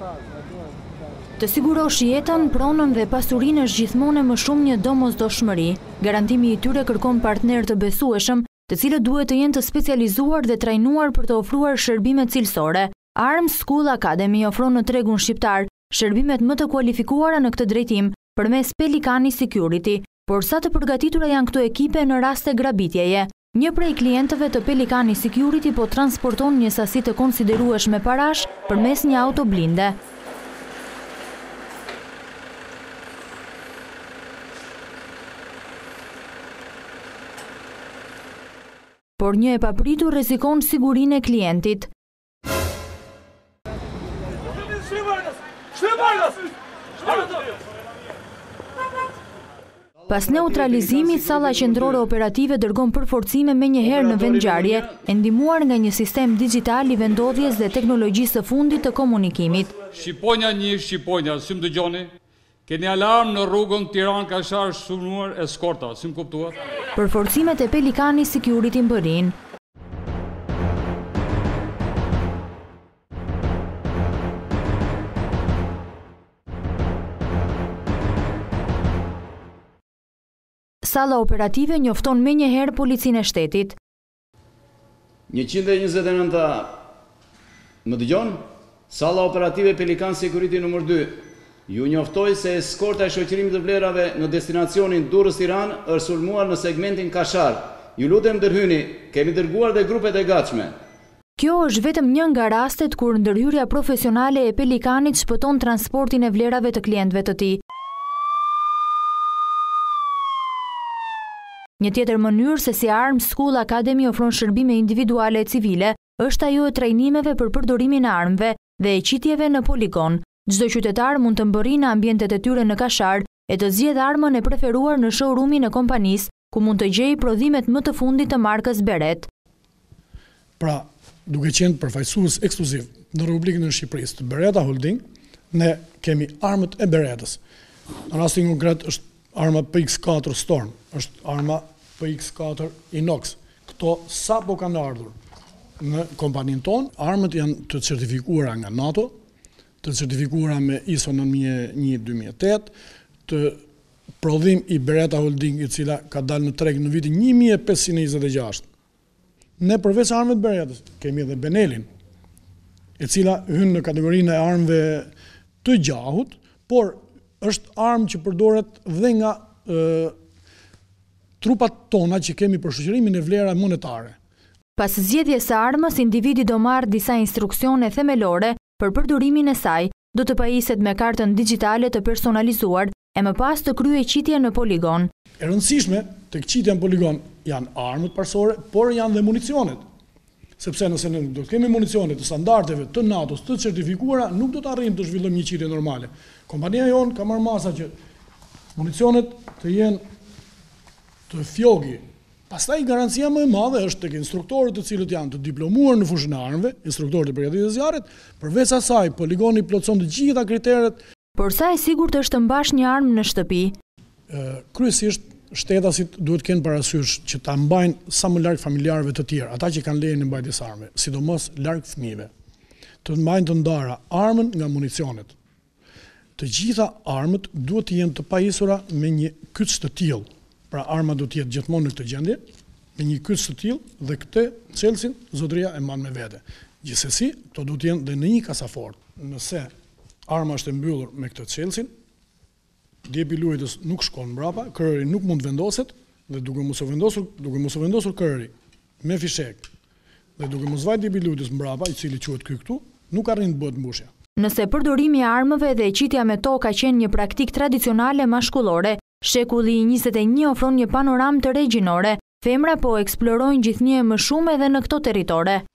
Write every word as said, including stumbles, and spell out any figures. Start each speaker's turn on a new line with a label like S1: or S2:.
S1: Të sigurosh jetën, pronën dhe pasurinë është gjithmonë më shumë një domosdoshmëri. Garantimi i tyre kërkon partner të besueshëm, të cilët duhet të jenë të specializuar dhe trajnuar për të ofruar shërbime cilësore. Arms School Academy ofron në tregun shqiptar shërbimet më të kualifikuara në këtë drejtim përmes Pelikani Security, por sa të përgatitura janë këto ekipe në raste grabitjeje. Një prej klientëve të Pelikani Security po transporton një sasi të konsiderueshme parash përmes një auto blinde. Por një e papritur rrezikon sigurinë e klientit. Pas neutralizimit, salla qendrore operative dërgon përforcime menjëherë në vendngjarje, e ndihmuar nga një sistem digital i vendodhjes dhe teknologjisë së fundit të komunikimit.
S2: Shqiponja një, Shqiponja, si më dëgjoni? Keni alarm në rrugën Tiranë-Kashar shënuar eskorta, si më kuptuat?
S1: Përforcimet e Pelikani Security mbërin. Salla operative njofton menjëherë policinë e shtetit.
S3: njëqind e njëzet e nënta, më dëgjon? Salla operative Pelikan Security numër dy. Ju njoftoj se eskorta e shoqërimit të vlerave në destinacionin Durrës-Tiranë është sulmuar në segmentin Kashar. Ju lutem ndërhyni, kemi dërguar dhe grupet e gatshme.
S1: Kjo është vetëm një nga rastet kur ndërhyrja profesionale e Pelikanit shpëton transportin e vlerave të klientëve të tij. Një tjetër mënyrë se si Arms School Academy ofron shërbime individuale e civile është ajo e trajnimeve për përdorimin e armëve dhe e qitjeve në poligon. Çdo qytetar mund të mbërrijë në ambientet e tyre në Kashar e të zgjedhë armën e preferuar në showroomin e kompanisë, ku mund të gjejë prodhimet më të fundit të markës Beret.
S4: Pra, duke qenë përfaqësues ekskluziv në Republikën e Shqipërisë të Beretta Holding, ne kemi armët e Beretës. Në rastin konkret është arma P X katër Storm, është arma P X katër Inox. Këto sapo kanë ardhur në kompaninë tonë, armët janë të certifikuara nga NATO, të certifikuara me I S O nëntëmijë e një dy mijë e tetë, të prodhim i Beretta Holding, i cila ka dalë në treg në vitin një mijë e pesëqind e njëzet e gjashtë. Ne përveç armëve të Berettës, kemi edhe Benelin, e cila hyn në kategorinë e armëve të gjahut, por është armë që përdoret dhe nga e, trupat tona që kemi për shoqërimin e vlera monetare.
S1: Pas zgjedhjes së armës, individi do marrë disa instruksione themelore për përdorimin e saj, do të pajiset me kartën digjitale të personalizuar e më pas të kryejë qitje në poligon.
S4: E rëndësishme tek qitja në poligon janë armët parsore, por janë dhe municionet. Sepse nëse ne do të kemi municionet të standardeve të NATO-s të certifikuara, nuk do të arrijmë të zhvillojmë një qitje normale. Kompania jonë ka marrë masa që municionet të jenë të fjogi. Pastaj garancia më e madhe është tek instruktorët të cilët janë të diplomuar në fushën e armëve, instruktorët e përgatitjes së zjarrit, përveç asaj poligoni plotson të gjitha kriteret.
S1: Por sa e sigurt është të mbash një armë në shtëpi?
S4: Kryesisht shtetasit duhet kenë parasysh që ta mbajnë sa më larg familjarëve të tjerë, ata që kanë lejen e mbajtjes së armëve, sidomos larg fëmijëve. Të mbajnë të ndara armën nga municionet. Të gjitha armët duhet të jenë të pajisura me një kyç të tillë. Pra arma do të jetë gjithmonë në këtë gjendje, me një kyç të tillë dhe këtë çelësin zotëria e mban me vete. Gjithsesi, këto duhet të jenë dhe në një kasafort. Nëse arma është e mbyllur me këtë çelësin, djepi luajtës nuk shkon mbrapa, kërëri nuk mund vendoset dhe duke mos u vendosur, duke mos u vendosur kërëri me fishek dhe duke mos vajt djepi luajtës mbrapa, i cili quhet ky këtu, nuk arrin të bëhet mbushja.
S1: Nëse përdorimi i armëve dhe qitja me tokë ka qenë një praktik tradicionale mashkullore, shekulli i njëzet e një ofron një panoramë të regjinore. Femra po eksplorojnë gjithnjë më shumë edhe në këto territore.